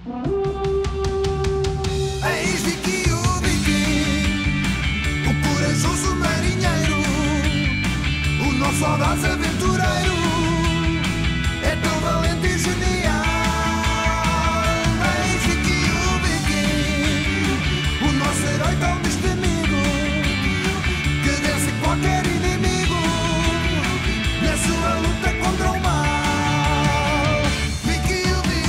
Eis Vicky, o corajoso marinheiro, o nosso audaz aventureiro, é tão valente e genial. Eis Vicky, o nosso herói tão destemido, que vence qualquer inimigo na sua luta contra o mal. Vicky,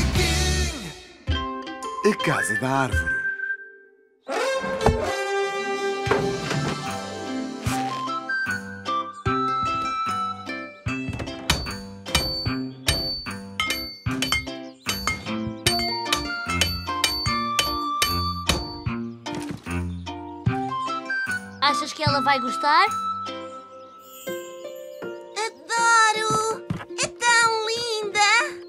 a Casa da Árvore. Achas que ela vai gostar? Adoro! É tão linda!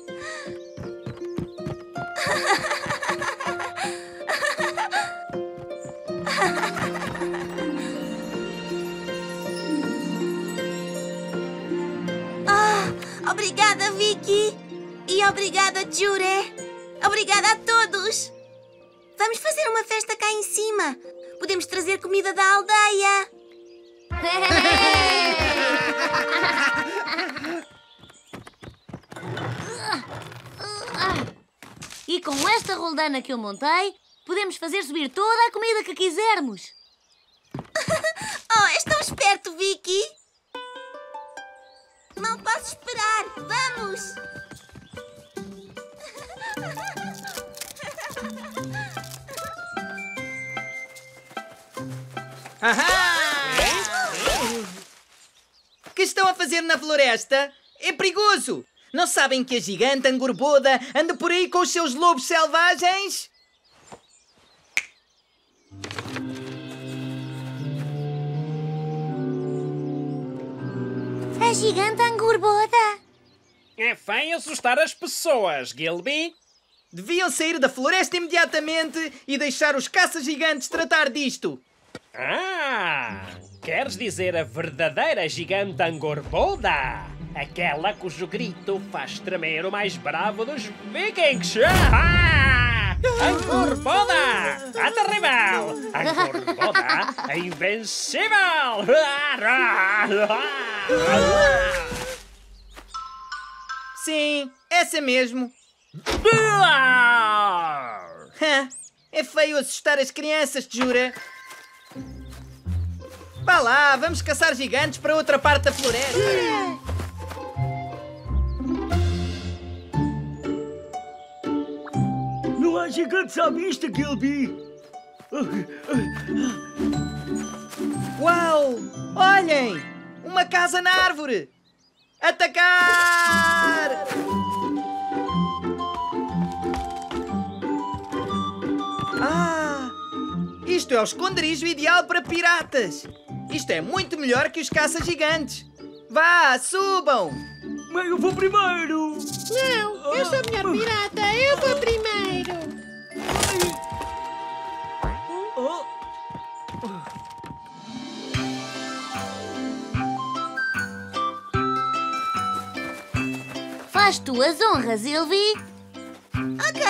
Obrigada, Vicky! E obrigada, Jure! Obrigada a todos! Vamos fazer uma festa cá em cima! Podemos trazer comida da aldeia! E com esta roldana que eu montei, podemos fazer subir toda a comida que quisermos. Oh, és tão esperto, Vicky! Não posso esperar! Vamos! Ahá! O que estão a fazer na floresta? É perigoso! Não sabem que a gigante Angorboda anda por aí com os seus lobos selvagens? A gigante Angorboda! É feio assustar as pessoas, Gilby. Deviam sair da floresta imediatamente e deixar os caça-gigantes tratar disto. Ah! Queres dizer a verdadeira gigante Angorboda? Aquela cujo grito faz tremer o mais bravo dos vikings! Ah! Angorboda! A terrível! Angorboda! A invencível! Sim, essa mesmo. É feio assustar as crianças, te jura? Vá lá, vamos caçar gigantes para outra parte da floresta. Não há gigantes à vista, Gilby. Uau! Olhem! Uma casa na árvore! Atacar! Ah! Isto é o esconderijo ideal para piratas! Isto é muito melhor que os caça-gigantes! Vá, subam! Mas eu vou primeiro! Não, eu sou a melhor pirata, eu vou primeiro! Faz tu as honras, Sylvie. Ok!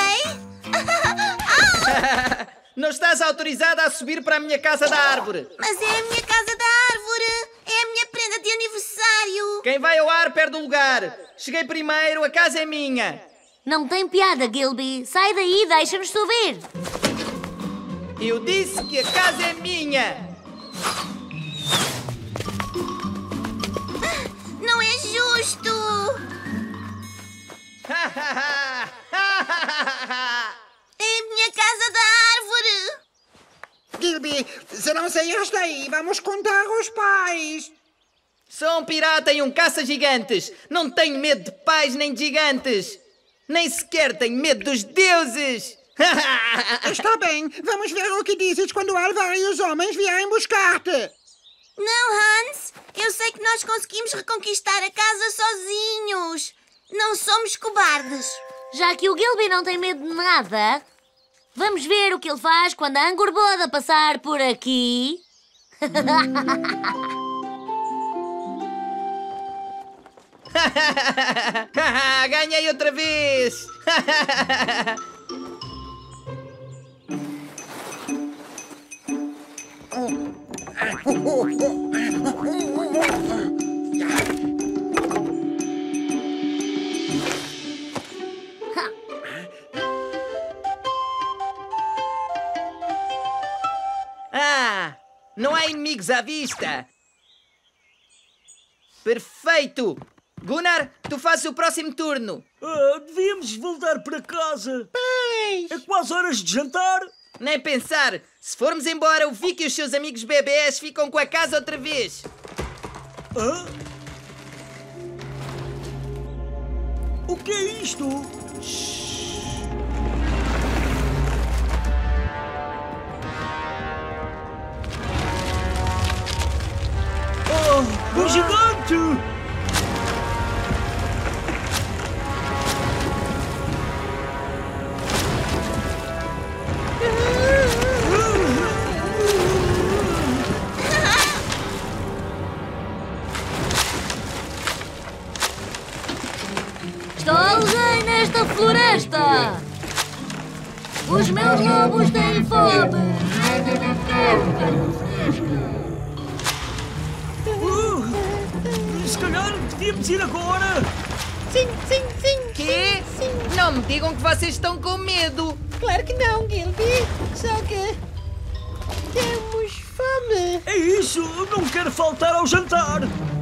Não estás autorizada a subir para a minha casa da árvore! Mas é a minha casa da árvore! É a minha prenda de aniversário! Quem vai ao ar perde o lugar! Cheguei primeiro, a casa é minha! Não tem piada, Gilby. Sai daí e deixa-nos subir. Eu disse que a casa é minha! Não é justo! É a minha casa da árvore! Gilby, se não saíres daí, vamos contar aos pais. Sou um pirata e um caça-gigantes! Não tenho medo de pais nem de gigantes! Nem sequer tenho medo dos deuses! Está bem, vamos ver o que dizes quando Alvar e os homens vierem buscar-te. Não, Hans! Eu sei que nós conseguimos reconquistar a casa sozinhos! Não somos cobardes! Já que o Gilby não tem medo de nada, vamos ver o que ele faz quando a Angorboda passar por aqui. Ganhei outra vez! Não há inimigos à vista. Perfeito! Gunnar, tu fazes o próximo turno. Devíamos voltar para casa. Pois. É quase horas de jantar. Nem pensar. Se formos embora, o Vicky e os seus amigos bebés ficam com a casa outra vez. Hã? O que é isto? Oh, um gigante! Está alguém nesta floresta? Os meus lobos têm fome. Se calhar devíamos ir agora. Sim, sim, sim. Quê? Sim. Não me digam que vocês estão com medo. Claro que não, Gilby. Só que temos fome. É isso, não quero faltar ao jantar.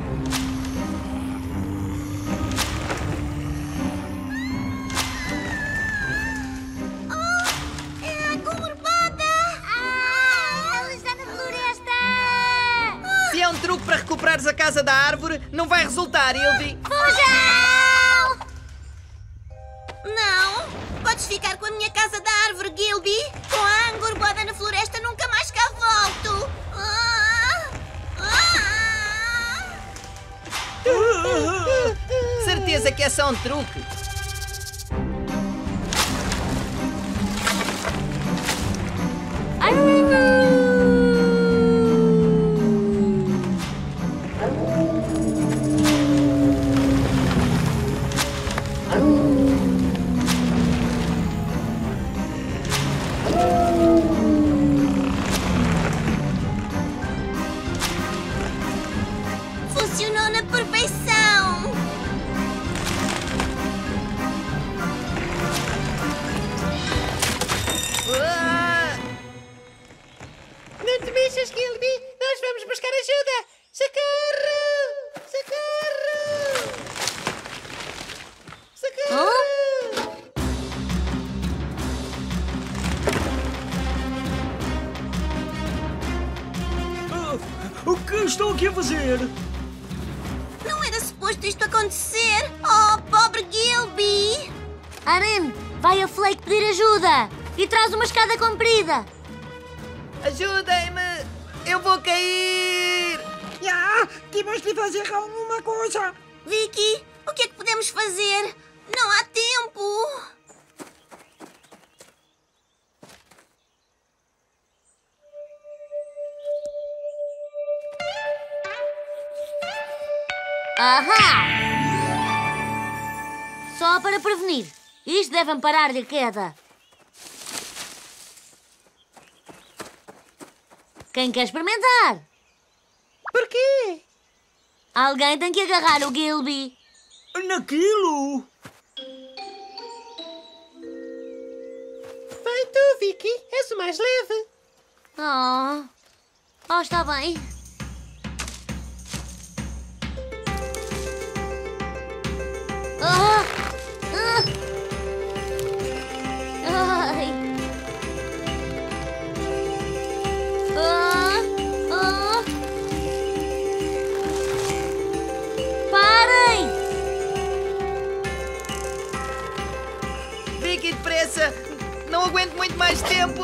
É a gorbada! Ela está na floresta! Se é um truque para recuperares a casa da árvore, não vai resultar, Ilvi. Fujam! Não! Podes ficar com a minha casa da árvore, Gilby. Com a angorbada na floresta nunca mais cá volto. Certeza que é só um truque. Funcionou na perfeição. Ah! Não te mexas, Gilby. Nós vamos buscar ajuda. Socorro! Socorro! Socorro! O que estão aqui a fazer? Não era suposto isto acontecer. Oh, pobre Gilby. Aren, vai a Flake pedir ajuda e traz uma escada comprida. Ajudem-me! Eu vou cair! Já, temos de fazer alguma coisa. Vicky, o que é que podemos fazer? Não há tempo. Ahá! Só para prevenir. Isto deve amparar-lhe a queda. Quem quer experimentar? Porquê? Alguém tem que agarrar o Gilby. Naquilo? Vai tu, Vicky. És o mais leve. Oh, está bem. Ah! Ah! Ai! Ah! Ah! Parem! Vicky, depressa! Não aguento muito mais tempo!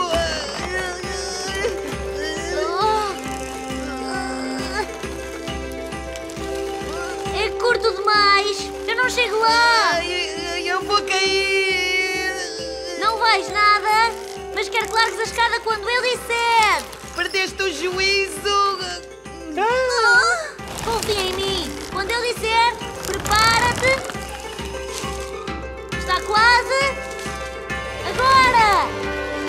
É curto demais! Eu não chego lá! Ai, eu vou cair! Não vais nada, mas quero que largues a escada quando ele disser! Perdeste o juízo! Confia em mim! Quando ele disser, prepara-te! Está quase! Agora!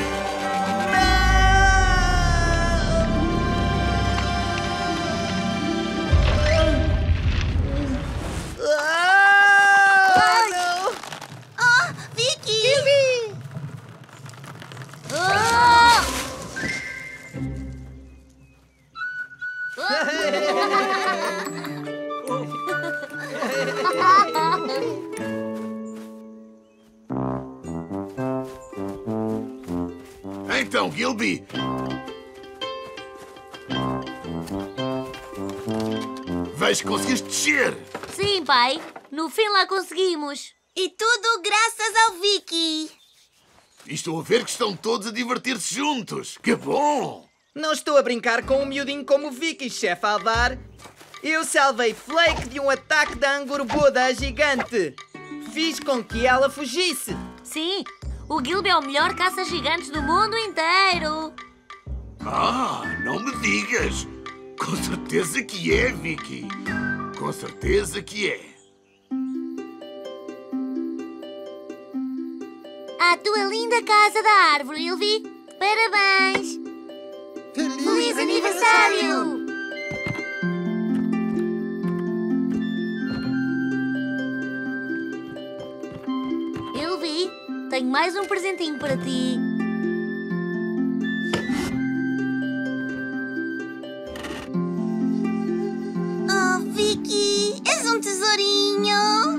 Ah, não! Oh, Vicky! Ah! lá então, Gilby. Vejo que conseguiste descer. Sim, pai. No fim lá conseguimos. E tudo graças ao Vicky. E estou a ver que estão todos a divertir-se juntos. Que bom! Não estou a brincar com um miudinho como o Vicky, chefe Alvar. Eu salvei Flake de um ataque da Angurboda gigante. Fiz com que ela fugisse. Sim, o Gilby é o melhor caça-gigantes do mundo inteiro. Ah, não me digas. Com certeza que é, Vicky. Com certeza que é. À tua linda casa da árvore, Ilvi. Parabéns! Feliz aniversário! Ilvi, tenho mais um presentinho para ti. Oh, Vicky, és um tesourinho.